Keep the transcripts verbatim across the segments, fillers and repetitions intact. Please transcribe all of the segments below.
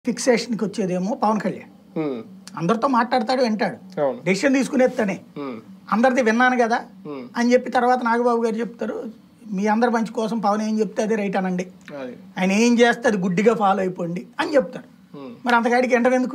ఫిక్సేషన్కి వచ్చేదేమో పవన్ కళ్యాణ్ అందరితో మాట్లాడతాడు, వింటాడు, డెసిషన్ తీసుకునేది తనే. అందరిది విన్నాను కదా అని చెప్పి తర్వాత నాగబాబు గారు చెప్తారు, మీ అందరి మంచి కోసం పవన్ ఏం చెప్తే అదే రైట్ అనండి, ఆయన ఏం చేస్తే అది గుడ్డిగా ఫాలో అయిపోండి అని చెప్తారు. మరి అంతకాడికి ఎంటర్ ఎందుకు?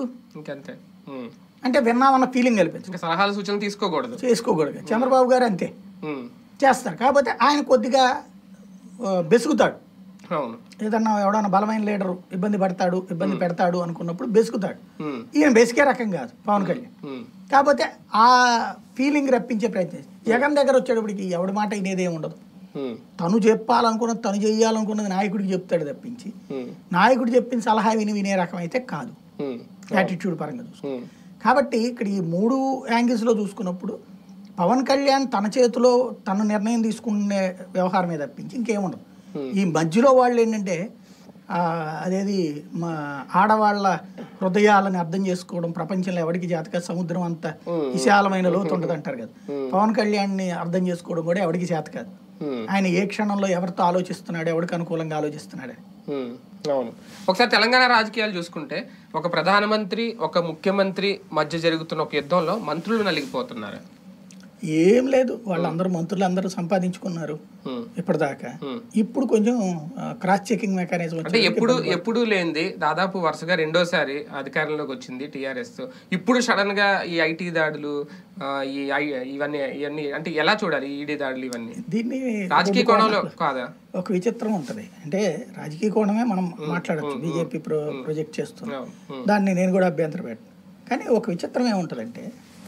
అంటే విన్నామన్న ఫీలింగ్ కల్పించు, సలహాలు సూచనలు తీసుకోకూడదు చేసుకోకూడదు. చంద్రబాబు గారు అంతే చేస్తారు. కాకపోతే ఆయన కొద్దిగా బెసుకుతాడు. ఏదన్నా ఎవడన్నా బలమైన లీడరు ఇబ్బంది పడతాడు, ఇబ్బంది పెడతాడు అనుకున్నప్పుడు బెసుకుతాడు. ఈయన బెసికే రకం కాదు పవన్ కళ్యాణ్. కాకపోతే ఆ ఫీలింగ్ రప్పించే ప్రయత్నం. జగన్ దగ్గర వచ్చేటప్పటికి ఎవడి మాట ఇనేదేం ఉండదు. తను చెప్పాలనుకున్నది, తను చెయ్యాలనుకున్నది నాయకుడికి చెప్తాడు తప్పించి, నాయకుడు చెప్పిన సలహా విని వినే రకం అయితే కాదు యాటిట్యూడ్ పరంగా చూసుకుని. కాబట్టి ఇక్కడ ఈ మూడు యాంగిల్స్లో చూసుకున్నప్పుడు పవన్ కళ్యాణ్ తన చేతిలో తను నిర్ణయం తీసుకునే వ్యవహారమే తప్పించి ఇంకేముండదు. ఈ మధ్యలో వాళ్ళు ఏంటంటే అదేది మా ఆడవాళ్ళ హృదయాలని అర్థం చేసుకోవడం ప్రపంచంలో ఎవరికి చేతక, సముద్రం అంత విశాలమైన లోతు ఉంటుంది అంటారు కదా, పవన్ కళ్యాణ్ని అర్థం చేసుకోవడం కూడా ఎవరికి చేత కాదు. ఆయన ఏ క్షణంలో ఎవరితో ఆలోచిస్తున్నాడు, ఎవరికి అనుకూలంగా ఆలోచిస్తున్నాడు. అవును. ఒకసారి తెలంగాణ రాజకీయాలు చూసుకుంటే ఒక ప్రధానమంత్రి ఒక ముఖ్యమంత్రి మధ్య జరుగుతున్న ఒక యుద్ధంలో మంత్రులు నలిగిపోతున్నారు. ఏం లేదు, వాళ్ళందరూ మంత్రులు అందరూ సంపాదించుకున్నారు ఇప్పటిదాకా. ఇప్పుడు కొంచెం క్రాస్ చెకింగ్ మెకానిజం అంటే ఎప్పుడు ఎప్పుడు లేనిది దాదాపు వరుసగా రెండోసారి అధికారంలోకి వచ్చింది టీఆర్ఎస్. ఇప్పుడు సడన్ గా ఈ ఐటీ దాడులు, ఈ ఇవన్నీ ఇవన్నీ అంటే ఎలా చూడాలి? ఈడీ దాడులు ఇవన్నీ దీన్ని రాజకీయ కోణంలో కాదా? ఒక విచిత్రం ఉంటది. అంటే రాజకీయ కోణమే మనం మాట్లాడచ్చు, బీజేపీ ప్రో ప్రొజెక్ట్ చేస్తున్నాం, దాన్ని నేను కూడా అభ్యంతరం పెట్టను. కానీ ఒక విచిత్రం ఏముంటదంటే,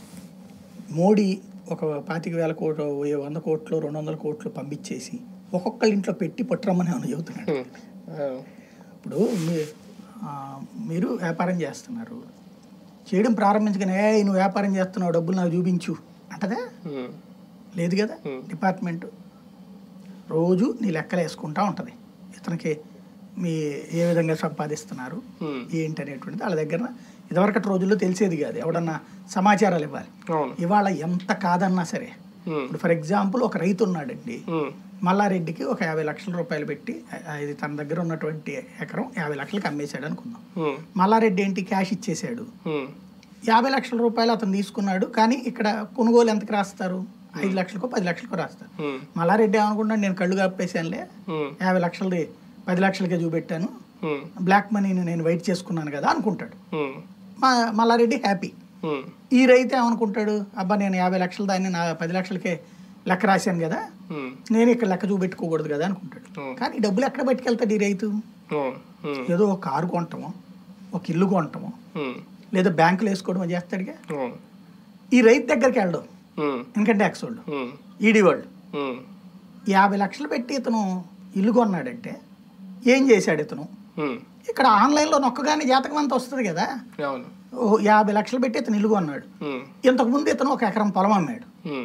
మోడీ ఒక పాతిక వేల కోట్లు, వంద కోట్లు, రెండు వందల కోట్లు పంపించేసి ఒక్కొక్కళ్ళ ఇంట్లో పెట్టి పట్టురమ్మని ఏమైనా చెబుతున్నాడు. ఇప్పుడు మీరు వ్యాపారం చేస్తున్నారు, చేయడం ప్రారంభించగానే నువ్వు వ్యాపారం చేస్తున్నావు డబ్బులు నాకు చూపించు అంటదా? లేదు కదా. డిపార్ట్మెంట్ రోజు నీ లెక్కలు వేసుకుంటా ఉంటుంది, ఇతనికి మీ ఏ విధంగా సంపాదిస్తున్నారు ఏంటి అనేటువంటిది వాళ్ళ దగ్గర ఇదివరకటి రోజుల్లో తెలిసేది కాదు. ఎవడన్నా సమాచారాలు ఇవ్వాలి. ఇవాళ ఎంత కాదన్నా సరే, ఇప్పుడు ఫర్ ఎగ్జాంపుల్ ఒక రైతు ఉన్నాడండి, మల్లారెడ్డికి ఒక యాభై లక్షల రూపాయలు పెట్టి అది తన దగ్గర ఉన్నటువంటి ఎకరం యాభై లక్షలకు అమ్మేశాడు అనుకుందాం. మల్లారెడ్డి ఏంటి క్యాష్ ఇచ్చేసాడు, యాభై లక్షల రూపాయలు అతను తీసుకున్నాడు. కానీ ఇక్కడ కొనుగోలు ఎంతకు రాస్తారు? ఐదు లక్షలకో పది లక్షలకో రాస్తారు. మల్లారెడ్డి ఏమనుకున్నాడు, నేను కళ్ళు కప్పేసానులే, యాభై లక్షలది పది లక్షలకే చూపెట్టాను, బ్లాక్ మనీని నేను వెయిట్ చేసుకున్నాను కదా అనుకుంటాడు. మల్లారెడ్డి హ్యాపీ. ఈ రైతు ఏమనుకుంటాడు, అబ్బా నేను యాభై లక్షల దాన్ని నా పది లక్షలకే లెక్క రాశాను కదా, నేను ఇక్కడ లెక్క చూపెట్టుకోకూడదు కదా అనుకుంటాడు. కానీ డబ్బులు ఎక్కడ పట్టుకెళ్తాడు ఈ రైతు? ఏదో ఒక కారు కొంటామో, ఒక ఇల్లు కొంటామో, లేదా బ్యాంకులు వేసుకోవడమో చేస్తాడుగా. ఈ రైతు దగ్గరికి వెళ్ళడం ఇన్కమ్ ట్యాక్స్ వాళ్ళు, ఈడీ వాళ్ళు యాభై లక్షలు పెట్టి ఇతను ఇల్లు కొన్నాడంటే ఏం చేశాడు ఇతను? ఇక్కడ ఆన్లైన్లో నొక్కగానే జాతకం అంతా వస్తుంది కదా. యాభై లక్షలు పెట్టి ఇతను ఇల్లు కొన్నాడు. ఇంతకుముందు ఇతను ఒక ఎకరం పొలం అమ్మాడు.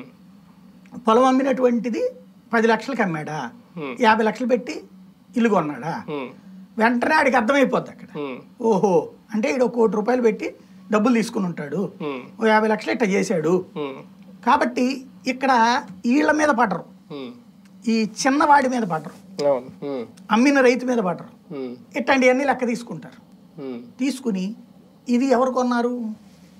పొలం అమ్మినటువంటిది పది లక్షలకి అమ్మాడా, యాభై లక్షలు పెట్టి ఇల్లు కొన్నాడా? వెంటనే ఆడికి అర్థమైపోద్ది అక్కడ, ఓహో అంటే ఈడు ఒక కోటి రూపాయలు పెట్టి డబ్బులు తీసుకుని ఉంటాడు, ఓ యాభై లక్షలు ఇట్లా చేశాడు. కాబట్టి ఇక్కడ వీళ్ళ మీద పడరు, ఈ చిన్నవాడి మీద పడరు, అమ్మిన రైతు మీద పడరు. ఇట్లాంటివన్నీ లెక్క తీసుకుంటారు. తీసుకుని ఇది ఎవరు కొన్నారు?